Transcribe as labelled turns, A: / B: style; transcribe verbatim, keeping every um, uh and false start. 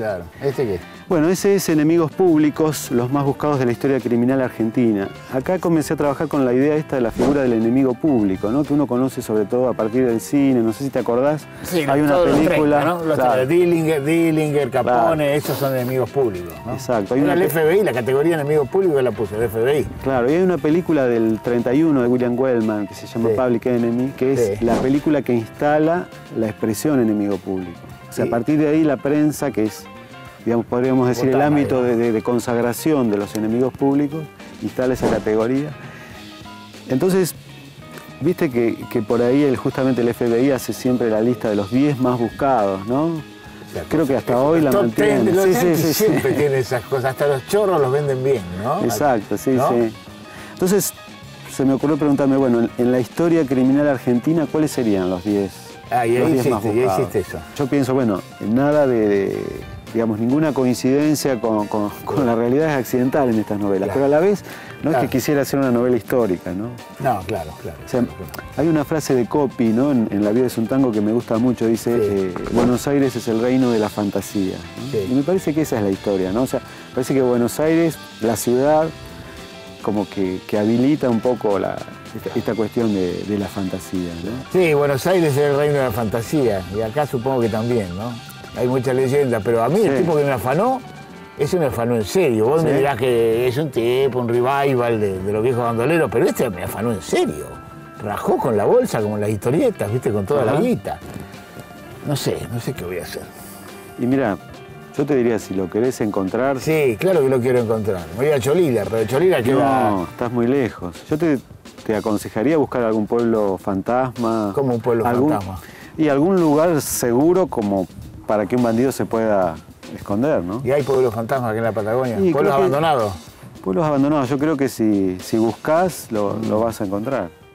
A: Claro. ¿Este qué?
B: Bueno, ese es Enemigos Públicos, los más buscados de la historia criminal argentina. Acá comencé a trabajar con la idea esta de la figura del enemigo público, ¿no? Que uno conoce sobre todo a partir del cine, no sé si te acordás.
A: Sí,
B: hay una
A: película,
B: película,
A: ¿no? Los
B: claro.
A: Dillinger, Dillinger, Capone,
B: Claro.
A: esos son enemigos públicos, ¿no?
B: Exacto. Hay
A: Era
B: una
A: el F B I, la categoría de enemigos públicos la puse, el F B I.
B: Claro, y hay una película del treinta y uno de William Wellman que se llama
A: Sí.
B: Public Enemy, que es
A: Sí.
B: la película que instala la expresión enemigo público. O sea,
A: Sí.
B: a partir de ahí la prensa, que es, digamos, podríamos decir, el
A: Botana,
B: ámbito de,
A: digamos.
B: de- de consagración de los enemigos públicos, instala esa categoría. Entonces, viste que, que por ahí el, justamente el F B I hace siempre la lista de los diez más buscados, ¿no? Creo que hasta hoy la
A: Top
B: mantiene.
A: ten de los
B: Sí, sí,
A: yankees
B: sí, sí.
A: siempre tiene esas cosas, hasta los chorros los venden bien, ¿no?
B: Exacto, sí,
A: ¿No?
B: sí. Entonces, se me ocurrió preguntarme, bueno, en, en la historia criminal argentina, ¿cuáles serían los diez
A: Ah, y ahí
B: los diez más
A: hiciste, y ahí
B: buscados?
A: hiciste eso.
B: Yo pienso, bueno, nada de, de, digamos, ninguna coincidencia con, con, con la realidad es accidental en estas novelas,
A: Claro.
B: pero a la vez no
A: Claro.
B: es que quisiera hacer una novela histórica, ¿no?
A: No, claro, claro.
B: O sea,
A: claro, claro.
B: hay una frase de Coppi, ¿no? En, en La vida es un tango que me gusta mucho, dice,
A: Sí.
B: eh, Buenos Aires es el reino de la fantasía, ¿no?
A: Sí.
B: Y me parece que esa es la historia, ¿no? O sea, parece que Buenos Aires, la ciudad, como que, que habilita un poco la, esta, esta cuestión de, de la fantasía, ¿no?
A: Sí, Buenos Aires es el reino de la fantasía, y acá supongo que también, ¿no? Hay muchas leyendas, pero a mí el
B: Sí.
A: tipo que me afanó, ese me afanó en serio. Vos
B: Sí.
A: me dirás que es un tipo, un revival de, de los viejos bandoleros, pero este me afanó en serio. Rajó con la bolsa, como en las historietas, ¿viste? Con toda
B: Ajá.
A: la guita. No sé, no sé qué voy a hacer.
B: Y mira, yo te diría, si lo querés encontrar...
A: Sí, claro que lo quiero encontrar. Me voy a Cholila, pero Cholila queda
B: No, estás muy lejos. Yo te, te aconsejaría buscar algún pueblo fantasma.
A: como un pueblo
B: algún-
A: fantasma.
B: Y algún lugar seguro como para que un bandido se pueda esconder, ¿no?
A: Y hay pueblos fantasmas aquí en la Patagonia,
B: Y
A: pueblos
B: creo que-
A: abandonados.
B: Pueblos abandonados, yo creo que si, si buscas lo, lo vas a encontrar.